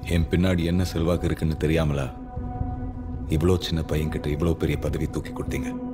என் பின்னாடி என்ன செல்வாக்கு இருக்குன்னு தெரியாமலா இவ்வளோ சின்ன பையன்கிட்ட இவ்வளோ பெரிய பதவி தூக்கி கொடுத்தீங்க?